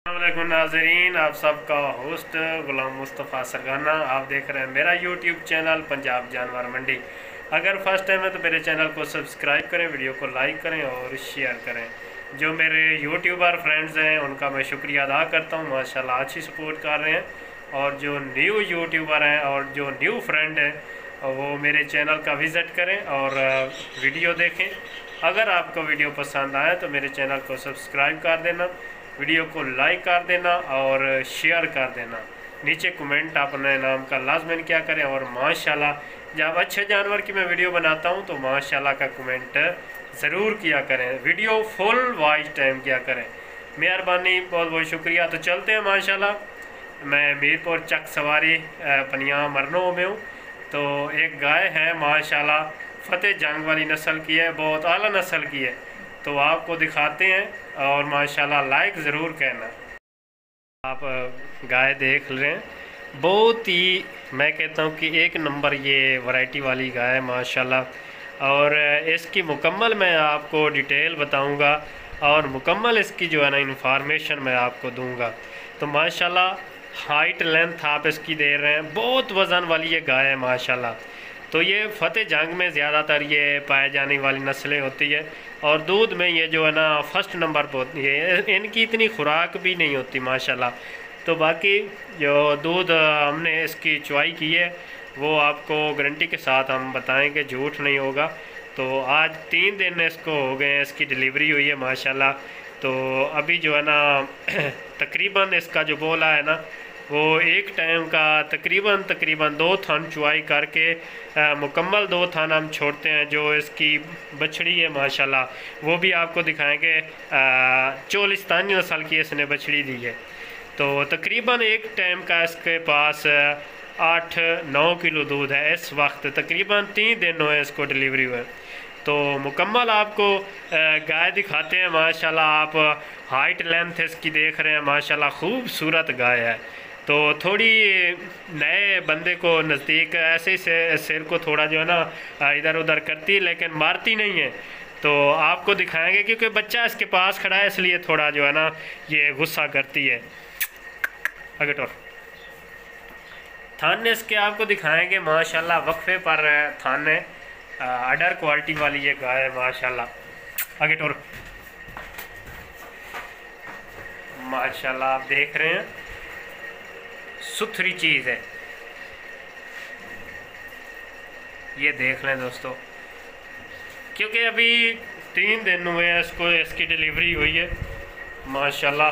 अस्सलामुअलैकुम नाज़रीन, आप सबका होस्ट गुलाम मुस्तफ़ा सरगाना। आप देख रहे हैं मेरा यूट्यूब चैनल पंजाब जानवर मंडी। अगर फर्स्ट टाइम है तो मेरे चैनल को सब्सक्राइब करें, वीडियो को लाइक करें और शेयर करें। जो मेरे यूट्यूबर फ्रेंड्स हैं उनका मैं शुक्रिया अदा करता हूँ, माशाल्लाह अच्छी सपोर्ट कर रहे हैं। और जो न्यू यूट्यूबर हैं और जो न्यू फ्रेंड हैं वो मेरे चैनल का विज़िट करें और वीडियो देखें। अगर आपको वीडियो पसंद आए तो मेरे चैनल को सब्सक्राइब कर देना, वीडियो को लाइक कर देना और शेयर कर देना। नीचे कमेंट अपने नाम का लाजमन क्या करें। और माशाल्लाह जब अच्छे जानवर की मैं वीडियो बनाता हूं तो माशाल्लाह का कमेंट ज़रूर किया करें, वीडियो फुल वॉच टाइम किया करें। मेहरबानी, बहुत बहुत शुक्रिया। तो चलते हैं माशाल्लाह। मैं मीरपुर चक सवारी पनिया मरनों में हूँ। तो एक गाय है माशाल्लाह, फतेह जंग वाली नस्ल की है, बहुत आला नस्ल की है। तो आपको दिखाते हैं और माशाल्लाह लाइक ज़रूर कहना। आप गाय देख रहे हैं, बहुत ही मैं कहता हूँ कि एक नंबर ये वैरायटी वाली गाय है माशाल्लाह। और इसकी मुकम्मल मैं आपको डिटेल बताऊँगा और मुकम्मल इसकी जो है ना इंफॉर्मेशन मैं आपको दूँगा। तो माशाल्लाह हाइट लेंथ आप इसकी दे रहे हैं, बहुत वज़न वाली ये गाय है माशाल्लाह। तो ये फतेह जंग में ज़्यादातर ये पाए जाने वाली नस्लें होती है और दूध में ये जो है ना फर्स्ट नंबर पर होती है। इनकी इतनी खुराक भी नहीं होती माशाल्लाह। तो बाकी जो दूध हमने इसकी चुवाई की है वो आपको गारंटी के साथ हम बताएंगे, झूठ नहीं होगा। तो आज 3 दिन इसको हो गए हैं, इसकी डिलीवरी हुई है माशाल्लाह। तो अभी जो है ना तकरीबन इसका जो बोला है ना वो एक टाइम का तकरीबन 2 थन चुवाई करके मुकम्मल 2 थन हम छोड़ते हैं। जो इसकी बछड़ी है माशाल्लाह वो भी आपको दिखाएंगे। चोलिस्तानी नस्ल की इसने बछड़ी दी है। तो तकरीबन एक टाइम का इसके पास 8-9 किलो दूध है इस वक्त। तकरीबन 3 दिन हुए इसको डिलीवरी हुए। तो मुकम्मल आपको गाय दिखाते हैं माशाल्लाह। आप हाइट लेंथ इसकी देख रहे हैं माशाल्लाह, खूबसूरत गाय है। तो थोड़ी नए बंदे को नज़दीक ऐसे ही सिर को थोड़ा जो है ना इधर उधर करती है लेकिन मारती नहीं है। तो आपको दिखाएंगे क्योंकि बच्चा इसके पास खड़ा है इसलिए थोड़ा जो है ना ये गुस्सा करती है। अगर थान इसके आपको दिखाएंगे माशाल्लाह, वक्फे पर थान है, अडर क्वालिटी वाली ये गाय है माशाल्लाह। आगे टोर माशाल्लाह आप देख रहे हैं, सुथरी चीज़ है। ये देख लें दोस्तों, क्योंकि अभी 3 दिन हुए हैं इसको, इसकी डिलीवरी हुई है माशाल्लाह।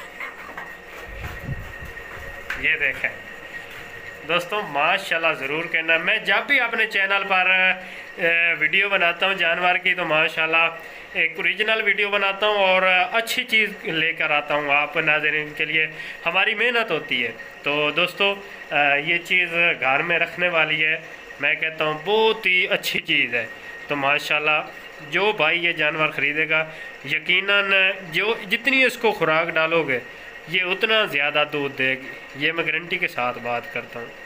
ये देखें दोस्तों, माशाल्लाह ज़रूर कहना। मैं जब भी अपने चैनल पर वीडियो बनाता हूँ जानवर की तो माशाल्लाह एक ओरिजिनल वीडियो बनाता हूँ और अच्छी चीज़ लेकर आता हूँ आप नाज़रीन के लिए। हमारी मेहनत होती है। तो दोस्तों ये चीज़ घर में रखने वाली है, मैं कहता हूँ बहुत ही अच्छी चीज़ है। तो माशाल्लाह जो भाई ये जानवर ख़रीदेगा यकीनन जो जितनी इसको खुराक डालोगे ये उतना ज़्यादा दूध देगी। ये मैं गारंटी के साथ बात करता हूँ।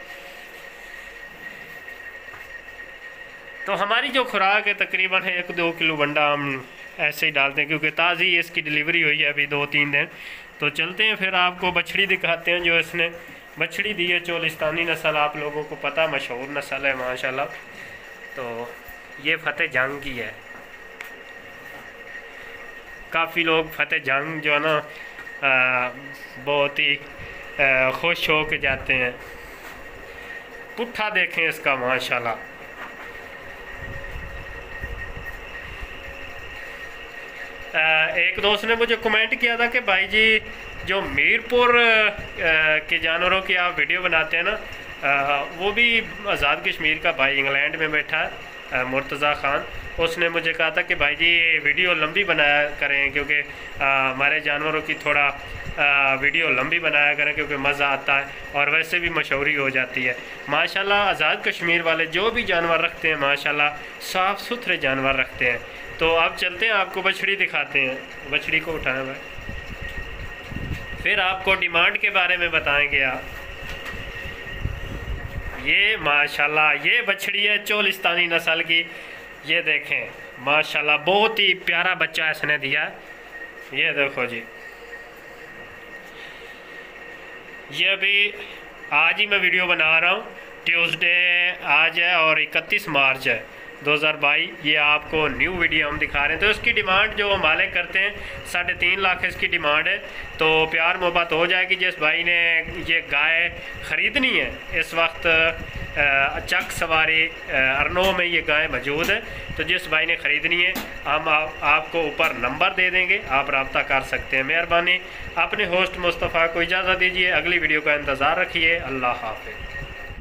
तो हमारी जो खुराक है तकरीबन 1-2 किलो बंडा हम ऐसे ही डालते हैं क्योंकि ताज़ी इसकी डिलीवरी हुई है अभी 2-3 दिन। तो चलते हैं फिर आपको बछड़ी दिखाते हैं जो इसने बछड़ी दी है। चोलिस्तानी नस्ल आप लोगों को पता मशहूर नस्ल है माशाल्लाह। तो ये फतेह जंग की है। काफ़ी लोग फतेह जंग जो है ना बहुत ही खुश हो के जाते हैं। पुट्ठा देखें इसका माशाल्लाह। एक दोस्त ने मुझे कमेंट किया था कि भाई जी जो मीरपुर के जानवरों की आप वीडियो बनाते हैं ना, वो भी आज़ाद कश्मीर का भाई इंग्लैंड में बैठा है मुर्तज़ा ख़ान, उसने मुझे कहा था कि भाई जी वीडियो लंबी बनाया करें क्योंकि हमारे जानवरों की थोड़ा वीडियो लंबी बनाया करें क्योंकि मज़ा आता है और वैसे भी मशहूरी हो जाती है माशाल्लाह। आज़ाद कश्मीर वाले जो भी जानवर रखते हैं माशाल्लाह साफ़ सुथरे जानवर रखते हैं। तो अब चलते हैं आपको बछड़ी दिखाते हैं। बछड़ी को उठाएं भाई, फिर आपको डिमांड के बारे में बताएंगे आप। ये माशाल्लाह ये बछड़ी है चोलिस्तानी नस्ल की। ये देखें माशाल्लाह बहुत ही प्यारा बच्चा इसने दिया। ये देखो जी, ये अभी आज ही मैं वीडियो बना रहा हूँ, ट्यूसडे आज है और 31 मार्च है 2022। ये आपको न्यू वीडियो हम दिखा रहे हैं। तो इसकी डिमांड जो मालिक करते हैं 3.5 लाख इसकी डिमांड है। तो प्यार मोहब्बत हो जाएगी। जिस भाई ने ये गाय ख़रीदनी है इस वक्त चक सवारी अरनो में ये गाय मौजूद है। तो जिस भाई ने ख़रीदनी है हम आपको ऊपर नंबर दे देंगे, आप रब्ता कर सकते हैं। मेहरबानी। अपने होस्ट मुस्तफ़ा को इजाज़त दीजिए, अगली वीडियो का इंतज़ार रखिए। अल्लाह हाफ़िज़।